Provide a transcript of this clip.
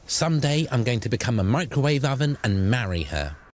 Someday I'm going to become a microwave oven and marry her.